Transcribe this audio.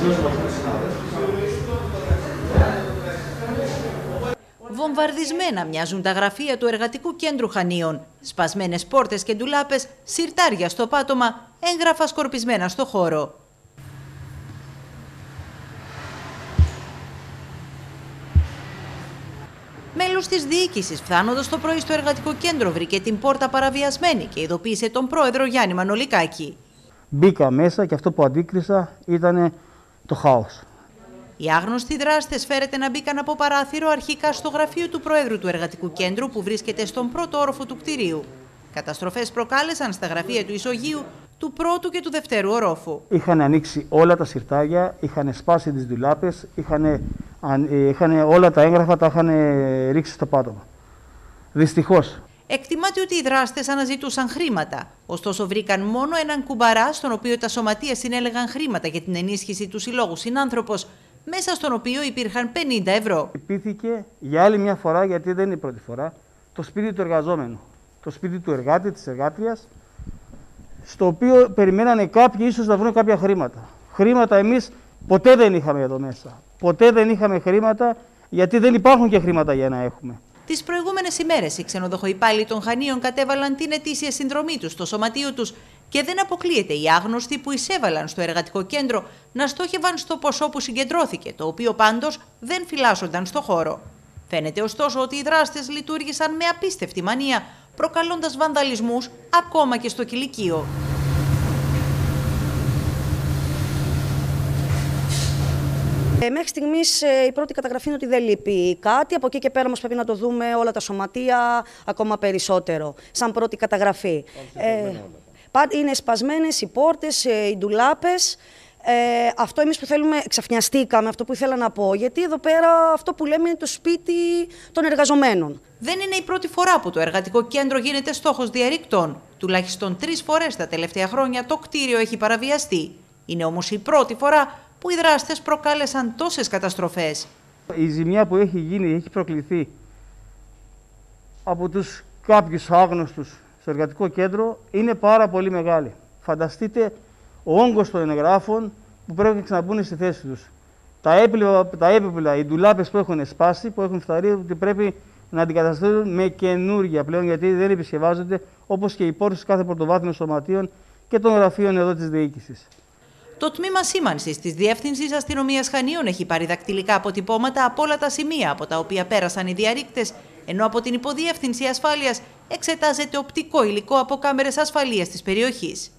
Βομβαρδισμένα μοιάζουν τα γραφεία του Εργατικού Κέντρου Χανίων. Σπασμένες πόρτες και ντουλάπες, συρτάρια στο πάτωμα, έγγραφα σκορπισμένα στο χώρο. Μέλος της διοίκησης, φτάνοντας το πρωί στο Εργατικό Κέντρο, βρήκε την πόρτα παραβιασμένη και ειδοποίησε τον πρόεδρο Γιάννη Μανολικάκη. Μπήκα μέσα και αυτό που αντίκρισα ήταν το χάος. Οι άγνωστοι δράστες φέρεται να μπήκαν από παράθυρο αρχικά στο γραφείο του Προέδρου του Εργατικού Κέντρου που βρίσκεται στον πρώτο όροφο του κτηρίου. Καταστροφές προκάλεσαν στα γραφεία του Ισογείου, του πρώτου και του δευτέρου ορόφου. Είχαν ανοίξει όλα τα συρτάρια, είχαν σπάσει τις ντουλάπες, είχαν όλα τα έγγραφα, τα είχαν ρίξει στο πάτωμα. Δυστυχώς. Εκτιμάται ότι οι δράστες αναζητούσαν χρήματα. Ωστόσο, βρήκαν μόνο έναν κουμπαρά, στον οποίο τα σωματεία συνέλεγαν χρήματα για την ενίσχυση του Συλλόγου Συνάνθρωπος, μέσα στον οποίο υπήρχαν 50 ευρώ. Υπήθηκε για άλλη μια φορά, γιατί δεν είναι η πρώτη φορά, το σπίτι του εργαζόμενου. Το σπίτι του εργάτη, της εργάτριας, στο οποίο περιμένανε κάποιοι ίσως να βρουν κάποια χρήματα. Χρήματα εμείς ποτέ δεν είχαμε εδώ μέσα. Ποτέ δεν είχαμε χρήματα, γιατί δεν υπάρχουν και χρήματα για να έχουμε. Τις προηγούμενες ημέρες οι ξενοδοχοϊπάλληλοι των Χανίων κατέβαλαν την ετήσια συνδρομή τους στο σωματείο τους και δεν αποκλείεται οι άγνωστοι που εισέβαλαν στο Εργατικό Κέντρο να στόχευαν στο ποσό που συγκεντρώθηκε, το οποίο πάντως δεν φυλάσσονταν στο χώρο. Φαίνεται ωστόσο ότι οι δράστες λειτουργήσαν με απίστευτη μανία, προκαλώντας βανδαλισμούς ακόμα και στο κηλικείο. Μέχρι στιγμής η πρώτη καταγραφή είναι ότι δεν λείπει κάτι. Από εκεί και πέρα όμως πρέπει να το δούμε όλα τα σωματεία ακόμα περισσότερο, σαν πρώτη καταγραφή. Είναι σπασμένες οι πόρτες, οι ντουλάπες. Αυτό εμείς που θέλουμε, ξαφνιαστήκαμε, αυτό που ήθελα να πω, γιατί εδώ πέρα αυτό που λέμε είναι το σπίτι των εργαζομένων. Δεν είναι η πρώτη φορά που το Εργατικό Κέντρο γίνεται στόχος διαρρήκτων. Τουλάχιστον 3 φορές τα τελευταία χρόνια το κτίριο έχει παραβιαστεί. Είναι όμως η πρώτη φορά που οι δράστες προκάλεσαν τόσες καταστροφές. Η ζημιά που έχει γίνει, έχει προκληθεί από τους κάποιους άγνωστους στο Εργατικό Κέντρο, είναι πάρα πολύ μεγάλη. Φανταστείτε ο όγκος των εγγράφων που πρέπει να ξαναμπούν στη θέση τους. Τα έπιπλα, οι ντουλάπες που έχουν σπάσει, που έχουν φθαρεί, ότι πρέπει να αντικατασταθούν με καινούργια πλέον, γιατί δεν επισκευάζονται, όπως και οι πόρτες κάθε πρωτοβάθμιων σωματείων και των γραφείων εδώ της διοίκησης. Το τμήμα σήμανσης της Διεύθυνσης Αστυνομίας Χανίων έχει πάρει δακτυλικά αποτυπώματα από όλα τα σημεία από τα οποία πέρασαν οι διαρρήκτες, ενώ από την Υποδιεύθυνση Ασφάλειας εξετάζεται οπτικό υλικό από κάμερες ασφαλείας της περιοχής.